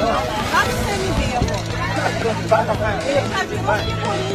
Lá no CMB, amor. Ele tá vindo aqui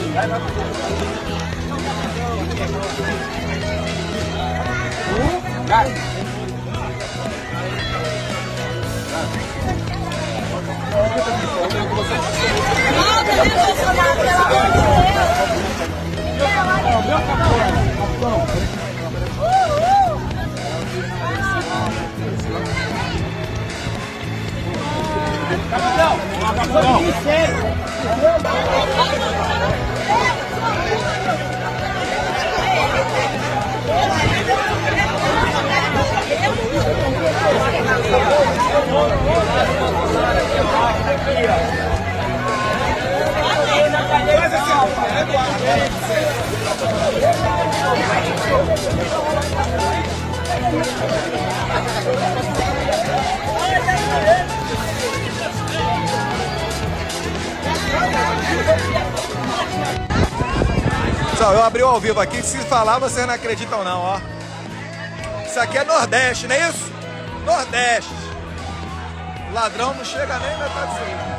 Pessoal, eu abri o ao vivo aqui, se falar vocês não acreditam não, ó. Isso aqui é Nordeste, não é isso? Nordeste. O ladrão não chega nem na metade disso aí.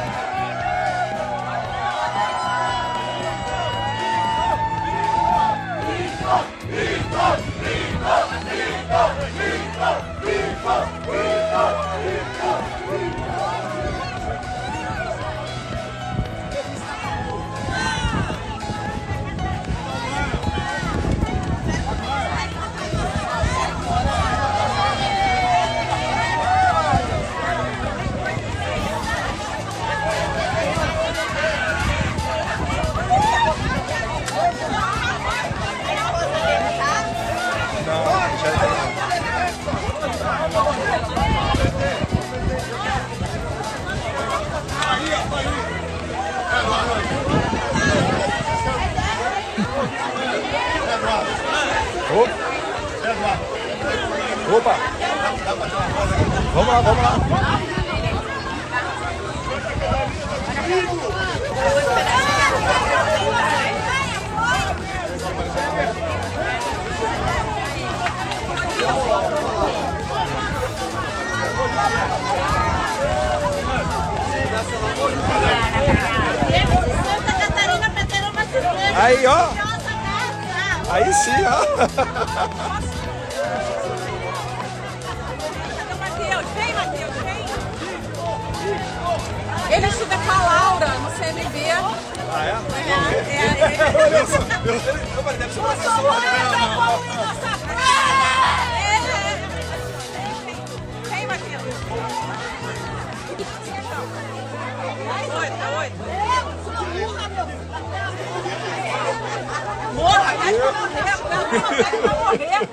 Opa! Vamos lá, vamos lá! Aí, ó! Aí sim, ó! Ele estuda com a Laura no CMB. Ah, é? Eu falei, deve ser professor. Vem, Matheus. Oi. Morra, vai morrer.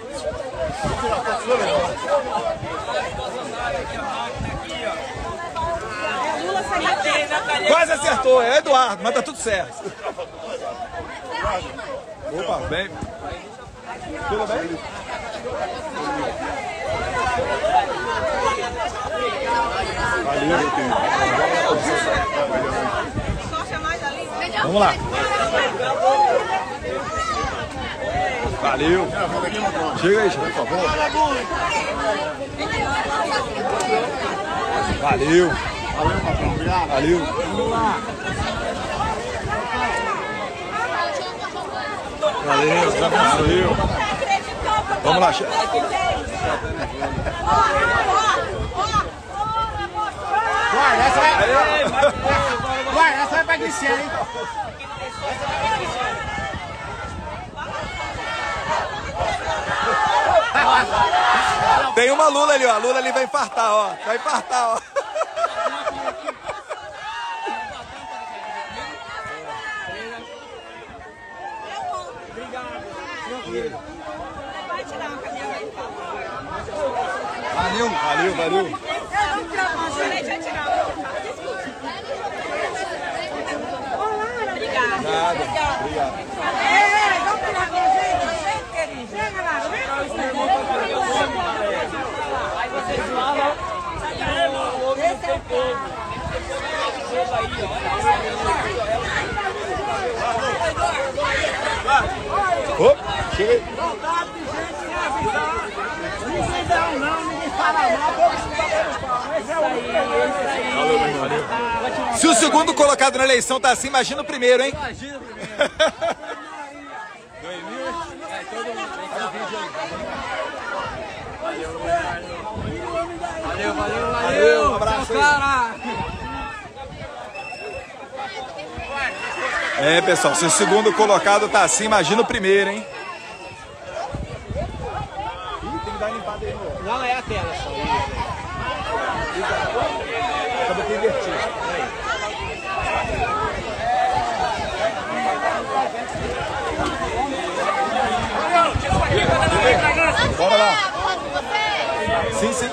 Quase acertou, é Eduardo, mas tá tudo certo. Opa, bem. Tudo bem? Valeu, vamos lá. Valeu. Chega aí, por favor. Valeu. Valeu, patrão. Obrigado. Valeu. Vamos lá. Valeu. Vamos lá, chefe. Guarda, essa vai pra Glicéria, hein? Tem uma Lula ali, ó. A Lula ali vai infartar, ó. Vai infartar, ó. Valeu. Nada. Obrigado. Vamos tirar com a gente, querido. Chega lá, Aí vocês falam, o outro não tem todo. Chega aí, ó. Opa, chega aí. Vontade de gente sem avisar. Ninguém dá um não, ninguém fala mal, todo mundo tá dando pau. Esse é o único. Se o segundo colocado na eleição tá assim, imagina o primeiro, hein? Imagina o primeiro. 2000. Todo mundo vem cá. Valeu. Um abraço aí. Cara. É, pessoal, se o segundo colocado tá assim, imagina o primeiro, hein? Tem que dar uma limpada aí, meu. Não é a tela só. Acabou de invertir. Bora lá. Sim.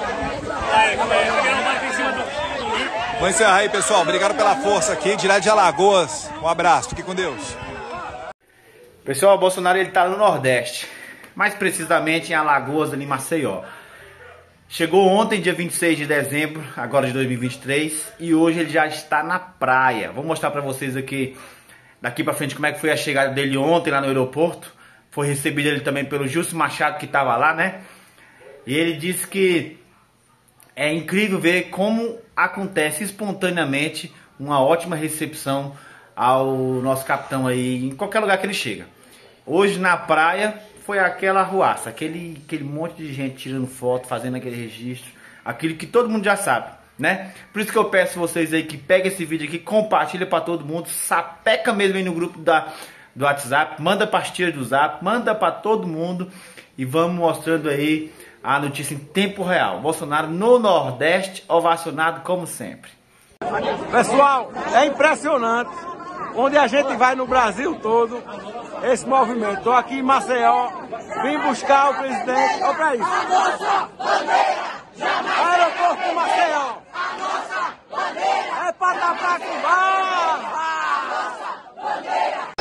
Vou encerrar aí, pessoal. Obrigado pela força aqui, direto de Alagoas. Um abraço, fique com Deus. Pessoal, o Bolsonaro ele tá no Nordeste, mais precisamente em Alagoas, ali em Maceió. Chegou ontem, dia 26 de dezembro, agora de 2023, e hoje ele já está na praia. Vou mostrar pra vocês aqui, daqui pra frente, como é que foi a chegada dele ontem lá no aeroporto. Foi recebido ele também pelo Gilson Machado, que tava lá, né? E ele disse que é incrível ver como acontece espontaneamente uma ótima recepção ao nosso capitão aí, em qualquer lugar que ele chega. Hoje na praia foi aquela arruaça, aquele monte de gente tirando foto, fazendo aquele registro, aquilo que todo mundo já sabe, né? Por isso que eu peço vocês aí que peguem esse vídeo aqui, compartilha para todo mundo, sapeca mesmo aí no grupo do WhatsApp, manda para as tias do Zap, manda para todo mundo e vamos mostrando aí a notícia em tempo real. Bolsonaro no Nordeste, ovacionado como sempre. Pessoal, é impressionante onde a gente vai no Brasil todo, esse movimento. Estou aqui em Maceió, vim buscar o presidente. Olha para isso. A nossa bandeira jamais. Aeroporto de Maceió. A nossa bandeira é para tapar com barra. A nossa bandeira.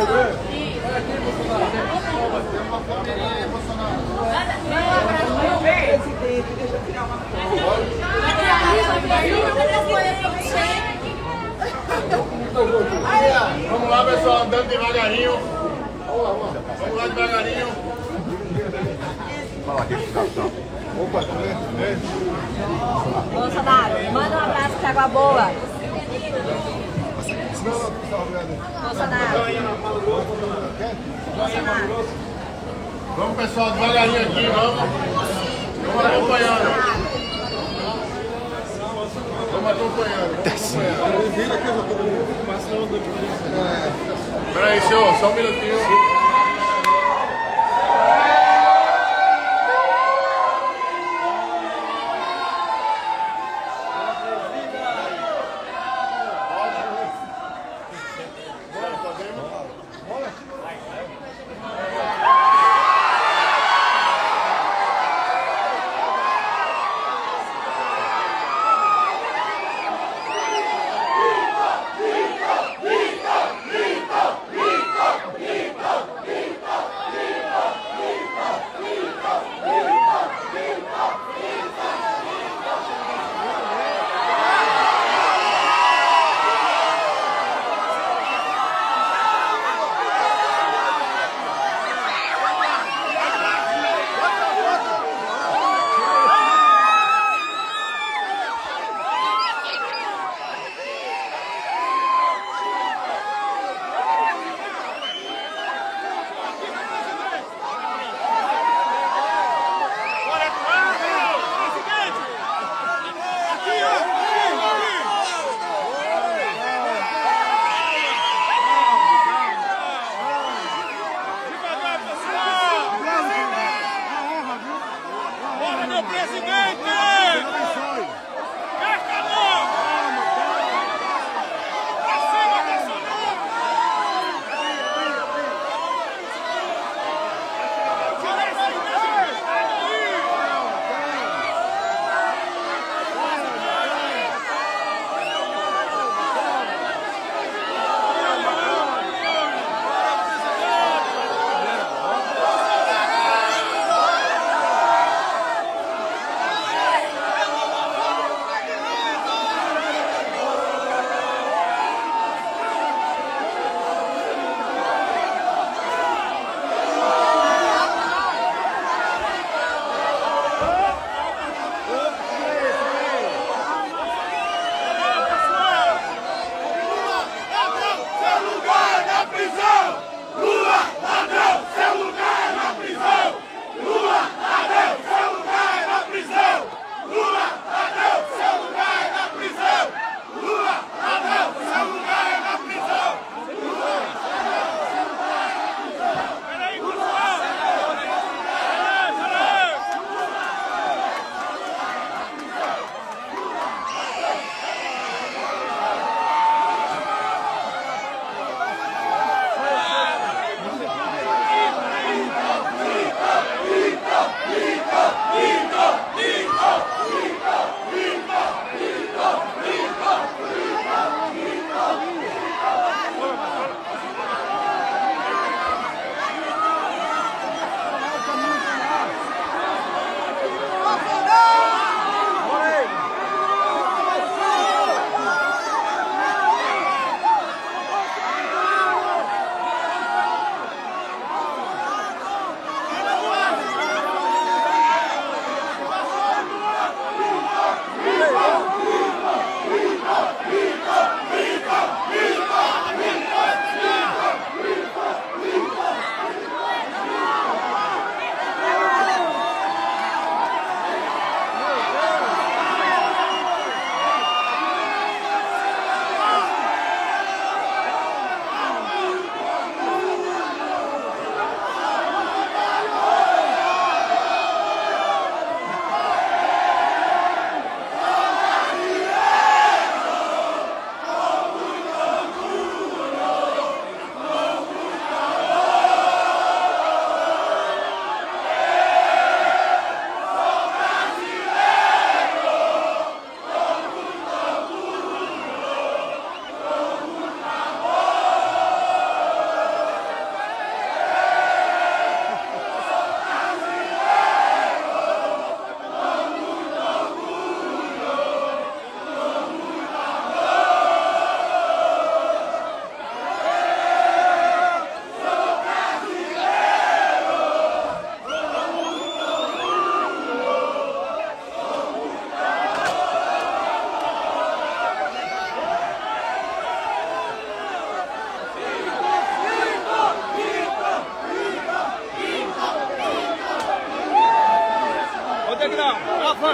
Vamos lá, pessoal, andando devagarinho. Vamos lá devagarinho. Fala aqui, capitão. Opa, Bolsonaro, manda um abraço pra Água Boa. Bolsonaro. Vamos, pessoal, devagarinho aqui, vamos. Vamos acompanhando. Vamos acompanhando. Peraí, senhor, só um minutinho.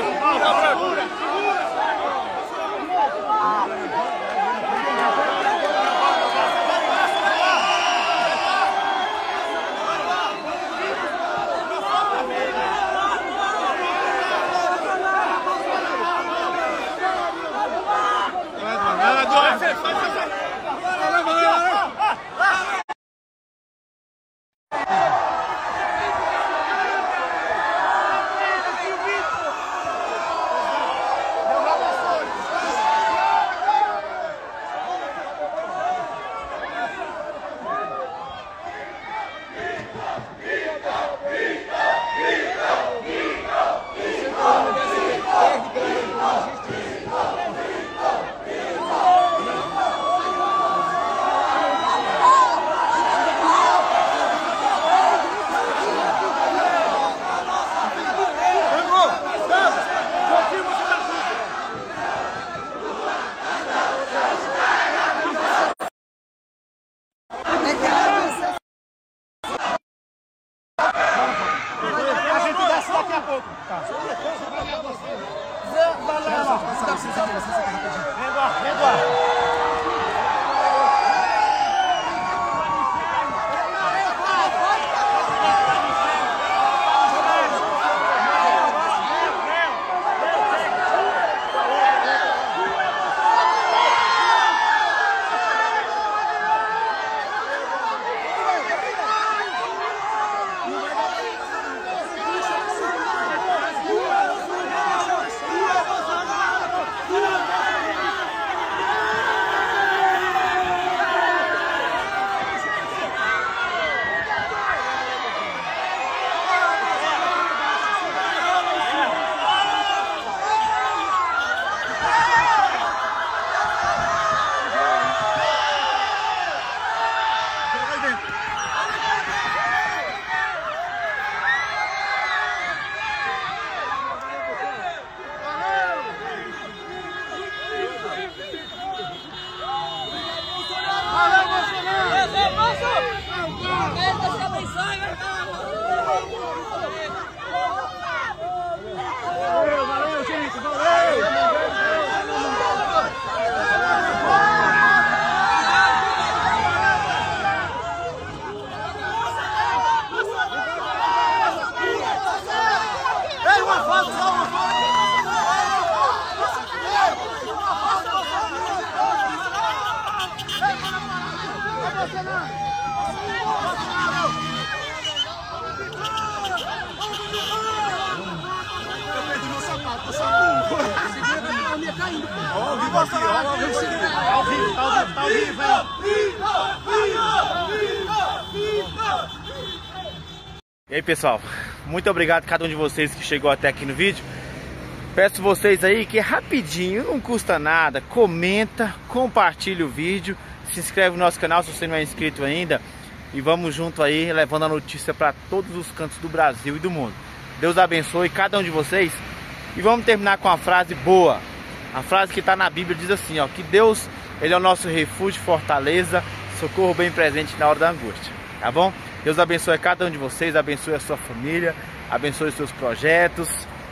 E aí, pessoal, muito obrigado a cada um de vocês que chegou até aqui no vídeo. Peço vocês aí que rapidinho, não custa nada, comenta, compartilha o vídeo, se inscreve no nosso canal se você não é inscrito ainda. E vamos junto aí, levando a notícia para todos os cantos do Brasil e do mundo. Deus abençoe cada um de vocês. E vamos terminar com uma frase boa. A frase que está na Bíblia diz assim, ó, que Deus, Ele é o nosso refúgio, fortaleza, socorro bem presente na hora da angústia. Tá bom? Deus abençoe cada um de vocês, abençoe a sua família, abençoe os seus projetos.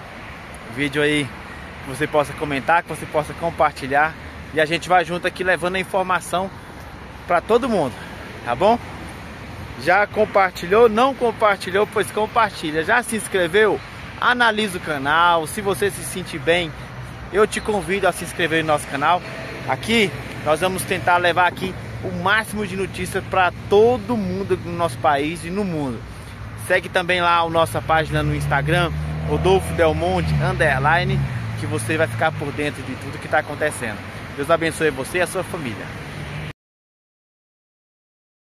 Vídeo aí que você possa comentar, que você possa compartilhar. E a gente vai junto aqui levando a informação para todo mundo, tá bom? Já compartilhou? Não compartilhou? Pois compartilha. Já se inscreveu? Analisa o canal. Se você se sentir bem, eu te convido a se inscrever no nosso canal. Aqui nós vamos tentar levar aqui o máximo de notícias para todo mundo no nosso país e no mundo. Segue também lá a nossa página no Instagram, Rodolfo Delmonte _, que você vai ficar por dentro de tudo que está acontecendo. Deus abençoe você e a sua família.